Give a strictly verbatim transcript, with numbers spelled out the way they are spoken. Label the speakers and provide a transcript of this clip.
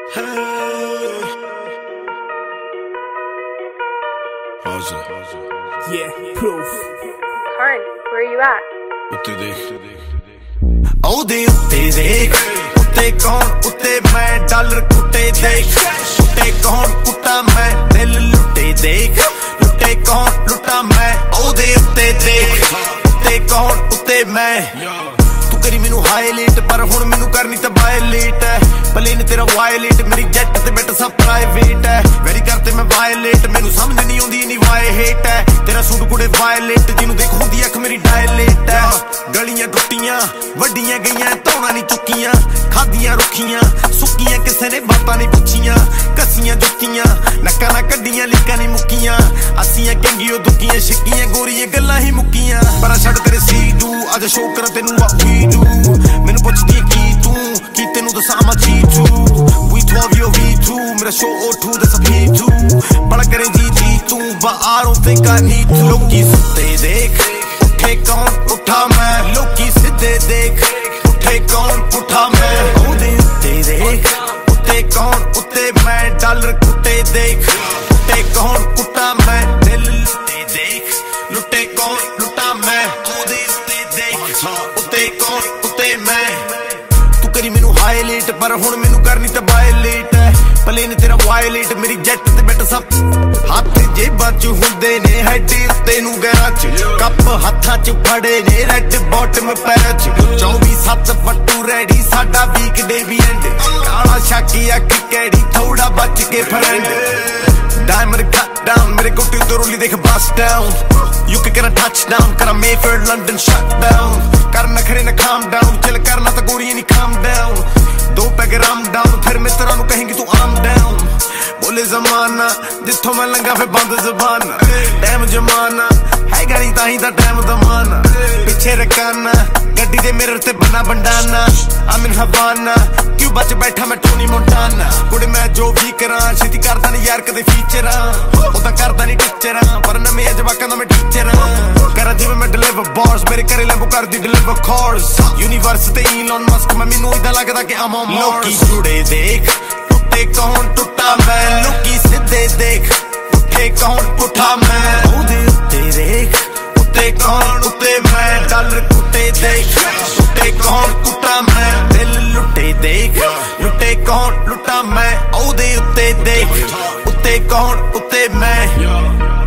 Speaker 1: Yeah, proof.
Speaker 2: Karn, where are you at?
Speaker 3: उत्ते देख औदे उत्ते देख उत्ते कौन उत्ते मैं डॉलर कुटे देख उत्ते कौन कुटा मैं दिल लुटे देख लुटे कौन लुटा मैं औदे उत्ते देख उत्ते कौन उत्ते मैं तू करी मैनू हाईलाइट पर हुण मैनू करनी ते वायलेट है प्लेन तेरा वायलेट मेरी जेट ते बैठ सब प्राइवेट है वेरी करते मैं वायलेट मैनू समझ नहीं आउंदी इनी वाय हेट है तेरा सूट कुड़े वायलेट जिन्नू देख हुंदी अख मेरी डायलेट है गलियां टुटियां वड्डियां गईयां धौणा नहीं चुक्कियां खादियां रुखियां सुक्कियां किसे ने बातां नहीं पुछियां कसियां जुत्तियां नक्कां ना कड्डियां लीकां नहीं मुक्कियां असियां कंगियो दुक्कियां शिक्कियां गोरियां गल्लां ही मुक्कियां पर छड़ तेरे सी डू अज शो कर तेनू वा वी डू मैनू पुछदी की तू की तेनू दसां मैं जी टू वी twelve यो वी two मेरा शो ओ two that's a P two बड़ा करे जी जी तू but I don't think I need to लोकी सुत्ते देख उठे कौन उठा मैं लोकी सिद्धे देख उठे कौन उठा मैं औदे उत्ते देख उत्ते कौन उत्ते मैं डॉलर कुटे देख उत्ते कौन कुटा मैं दिल लुटे देख लुटे कौन लुटा मैं औदे उत्ते देख उत्ते कौन उत्ते मैं तू करी मैनू हाईलाइट पर हुण मैनू करनी ते वायलेट है प्लेन तेरा वायलेट मेरी जेट ते बैठ सब हाथ जेबां च हुंदे ने हेड उत्ते नू गैरां च कप हत्थां च फड़े ने रेड बॉटम पैरां च चौबी सत्त फट्टू रेडी साडा वीक डे भी एंड काला शाकी अख कैडी थोड़ा बच के फ्रेंड डायमंड कट डाउन मेरे गोटे तो रोली देख बस डाउन यू कैन करा टच डाउन करा मेफेयर लंडन शट डाउन कर नखरे न काम डाउन चिल करना तो गोरी नहीं काम डाउन दो पैग राम डाउन फिर मित्रा नू कहेंगी तू आम डाउन बोले जमाना जिथों मैं लंघा फिर बंद जबाना टाइम जमाना है गली ताही दा टाइम दमाना पिछे रकाना गड्डी दे मिरर ते बना बंडाना आमिन हवाना क्यों बच बैठा मैं टोनी मोंटाना कुड़े मैं जो भी करा छेती करदा नहीं यार कदे फीचरा ओदा करदा नहीं टीचरा पर नਵੇਂ जवाकां दा मैं टीचर करा जिवें मैं डिलीवर बॉर्स मेरे घरे लैंबो करदी डिलीवर कॉर्स यूनिवर्स ते ईलॉन मस्क मैं मैनू इदां लगदा कि I'm on Mars लोकी जुड़े देख टुटे कौन टुटा मैं लोकी सिद्धे देख उठे कौन उठा मैं औदे उत्ते देख उत्ते कौन उत्ते मैं डॉलर कुटे देख उत्ते कौन कुटा मैं दिल लुटे देख लुटे कौन लुटा मैं औदे उत्ते देख उत्ते कौन उत्ते मैं